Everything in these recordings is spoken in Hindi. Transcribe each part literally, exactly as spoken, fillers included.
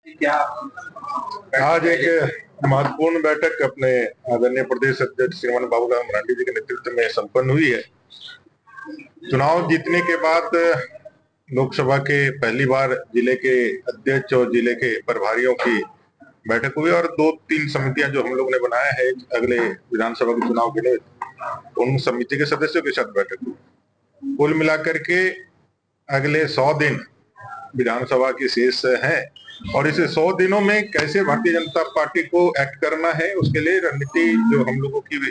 क्या आज एक महत्वपूर्ण बैठक अपने आदरणीय प्रदेश अध्यक्ष श्रीमान बाबूलाल मरांडी जी के नेतृत्व में संपन्न हुई है। चुनाव जीतने के बाद लोकसभा के पहली बार जिले के अध्यक्ष और जिले के प्रभारियों की बैठक हुई और दो तीन समितियां जो हम लोग ने बनाया है अगले विधानसभा के चुनाव के लिए, उन समिति के सदस्यों के साथ बैठक हुई। कुल मिलाकर के अगले सौ दिन विधानसभा की शेष है और इसे सौ दिनों में कैसे भारतीय जनता पार्टी को एक्ट करना है, उसके लिए रणनीति जो हम लोगों की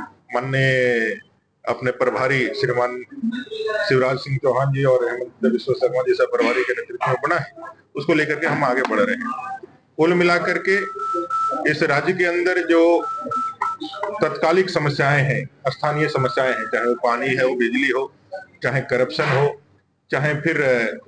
माननीय अपने प्रभारी श्रीमान शिवराज सिंह चौहान जी और हेमंत बिश्व शर्मा जैसा प्रभारी के नेतृत्व में बना है, उसको लेकर के हम आगे बढ़ रहे हैं। कुल मिलाकर के इस राज्य के अंदर जो तत्कालिक समस्याएं हैं, स्थानीय समस्याएं हैं, चाहे वो पानी है, वो बिजली हो, चाहे करप्शन हो, चाहे फिर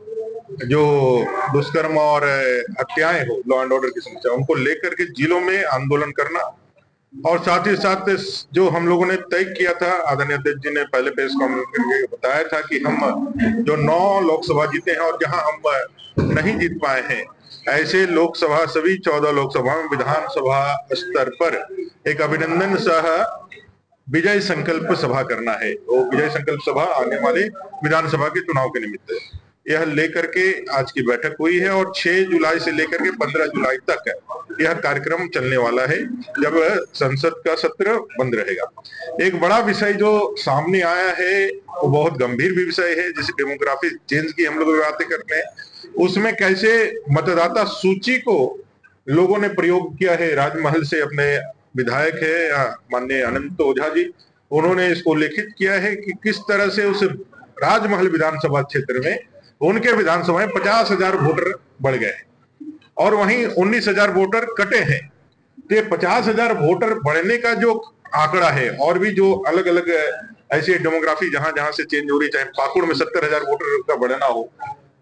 जो दुष्कर्म और हत्याएं हो, लॉ एंड ऑर्डर की समस्या, उनको लेकर के जिलों में आंदोलन करना और साथ ही साथ जो हम लोगों ने तय किया था, आदरणीय अध्यक्ष जी ने पहले प्रेस कॉन्फ्रेंस करके बताया था कि हम जो नौ लोकसभा जीते हैं और जहां हम नहीं जीत पाए हैं, ऐसे लोकसभा सभी चौदह लोकसभा में विधानसभा स्तर पर एक अभिनंदन सह विजय संकल्प सभा करना है। वो विजय संकल्प सभा आने वाले विधानसभा के चुनाव के निमित्त है। यह लेकर के आज की बैठक हुई है और छह जुलाई से लेकर के पंद्रह जुलाई तक यह कार्यक्रम चलने वाला है, जब संसद का सत्र बंद रहेगा। एक बड़ा विषय जो सामने आया है वो बहुत गंभीर भी विषय है, जैसे डेमोग्राफी चेंज की हम लोग बातें करते हैं, उसमें कैसे मतदाता सूची को लोगों ने प्रयोग किया है। राजमहल से अपने विधायक है माननीय अनंत ओझा जी, उन्होंने इसको लिखित किया है कि किस तरह से उस राजमहल विधानसभा क्षेत्र में उनके विधानसभा में पचास हजार वोटर बढ़ गए और वहीं उन्नीस हजार वोटर कटे हैं। तो ये पचास हजार वोटर बढ़ने का जो आंकड़ा है, और भी जो अलग अलग ऐसी डेमोग्राफी जहां जहां से चेंज हो रही, चाहे पाकुड़ में सत्तर हजार वोटर का बढ़ना हो,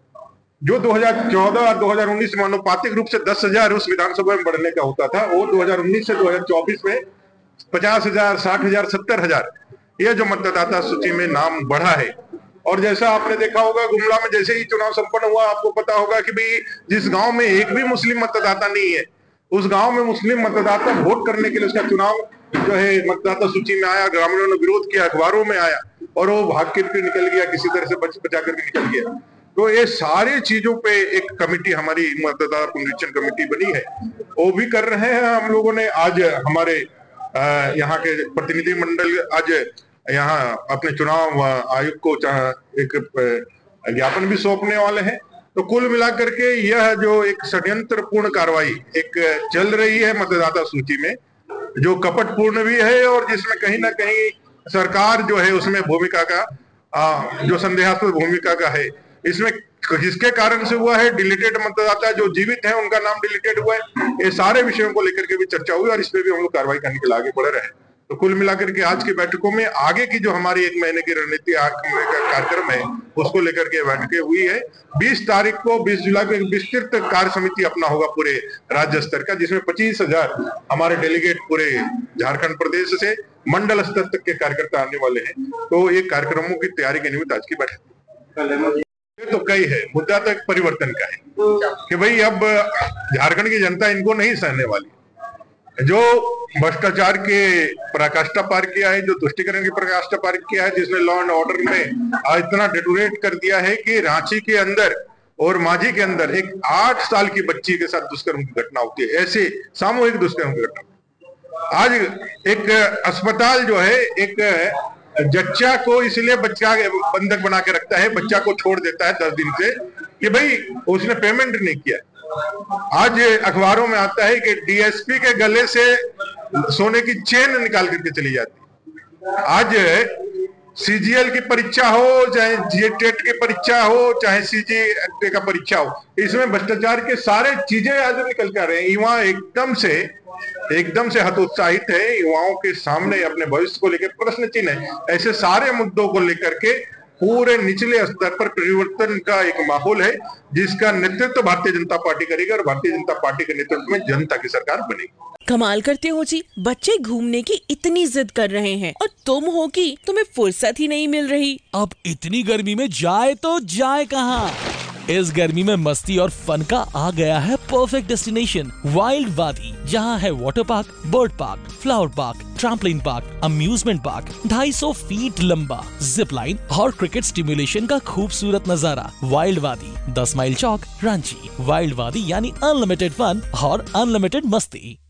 जो दो हज़ार चौदह और दो हज़ार उन्नीस में अनुपातिक रूप से दस हजार उस विधानसभा में बढ़ने का होता था, वो दो हज़ार उन्नीस से दो हज़ार चौबीस में पचास हजार, साठ हजार, सत्तर हजार यह जो मतदाता सूची में नाम बढ़ा है। और जैसा आपने देखा होगा, गुमला में जैसे ही चुनाव संपन्न हुआ, आपको पता होगा कि भाई जिस गांव में एक भी मुस्लिम मतदाता नहीं है, उस गांव में मुस्लिम मतदाता वोट करने के लिए उसका चुनाव जो है मतदाता सूची में आया, ग्रामीणों ने विरोध किया, अखबारों में आया और वो भाग के निकल गया, किसी तरह से बच बचा करके निकल गया। तो ये सारी चीजों पे एक कमेटी, हमारी मतदाता पुनरीक्षण कमेटी बनी है, वो भी कर रहे हैं हम लोगों ने। आज हमारे यहाँ के प्रतिनिधि मंडल आज यहाँ अपने चुनाव आयुक्त को एक ज्ञापन भी सौंपने वाले हैं। तो कुल मिलाकर के यह जो एक षड्यंत्रपूर्ण कार्रवाई एक चल रही है मतदाता सूची में, जो कपटपूर्ण भी है और जिसमें कहीं ना कहीं सरकार जो है उसमें भूमिका का आ, जो संदेहास्पद भूमिका का है, इसमें किसके कारण से हुआ है, डिलीटेड मतदाता जो जीवित हैं उनका नाम डिलीटेड हुआ है, ये सारे विषयों को लेकर के भी चर्चा हुई और इस पे भी हम लोग कार्रवाई करने के लिए आगे बढ़ रहे हैं। तो कुल मिलाकर के आज की बैठकों में आगे की जो हमारी एक महीने की रणनीति का कार्यक्रम है, उसको लेकर के बैठकें हुई है। बीस तारीख को बीस जुलाई को एक विस्तृत कार्य समिति अपना होगा पूरे राज्य स्तर का, जिसमें पच्चीस हजार हमारे डेलीगेट पूरे झारखंड प्रदेश से मंडल स्तर तक के कार्यकर्ता आने वाले हैं। तो ये कार्यक्रमों की तैयारी के निमित्त आज की बैठक तो कई है। मुद्दा तो एक परिवर्तन का है कि भाई अब झारखंड की जनता इनको नहीं सहने वाली। जो भ्रष्टाचार के पराकाष्ठा पार किया है, जो तुष्टिकरण की पराकाष्ठा पार किया है, जिसने लॉ एंड ऑर्डर में इतना डिटोरेट कर दिया है कि रांची के अंदर और माझी के अंदर एक आठ साल की बच्ची के साथ दुष्कर्म की घटना होती है, ऐसे सामूहिक दुष्कर्म की घटना। आज एक अस्पताल जो है एक जच्चा को इसलिए बच्चा बंधक बना के रखता है, बच्चा को छोड़ देता है दस दिन से कि भाई उसने पेमेंट नहीं किया। आज अखबारों में आता है कि डीएसपी के गले से सोने की चेन निकाल करके चली जाती। आज सीजीएल की परीक्षा हो, चाहे जीटेट की परीक्षा हो, चाहे सीजीएल का परीक्षा हो, इसमें भ्रष्टाचार के सारे चीजें आज निकल कर रहे हैं। युवा एकदम से एकदम से हतोत्साहित है, युवाओं के सामने अपने भविष्य को लेकर प्रश्न चिन्ह है। ऐसे सारे मुद्दों को लेकर के पूरे निचले स्तर पर परिवर्तन का एक माहौल है, जिसका नेतृत्व भारतीय जनता पार्टी करेगी और भारतीय जनता पार्टी के नेतृत्व में जनता की सरकार बनेगी। कमाल करते हो जी, बच्चे घूमने की इतनी जिद कर रहे हैं और तुम हो कि तुम्हें फुर्सत ही नहीं मिल रही। अब इतनी गर्मी में जाए तो जाए कहाँ? इस गर्मी में मस्ती और फन का आ गया है परफेक्ट डेस्टिनेशन वाइल्ड वादी, जहां है water park, bird park, flower park, trampoline park, amusement park, ढाई सौ फीट लंबा जिप लाइन और क्रिकेट स्टिमुलेशन का खूबसूरत नजारा। वाइल्ड वादी, दस माइल चौक, रांची। वाइल्ड वादी यानी अनलिमिटेड फन और अनलिमिटेड मस्ती।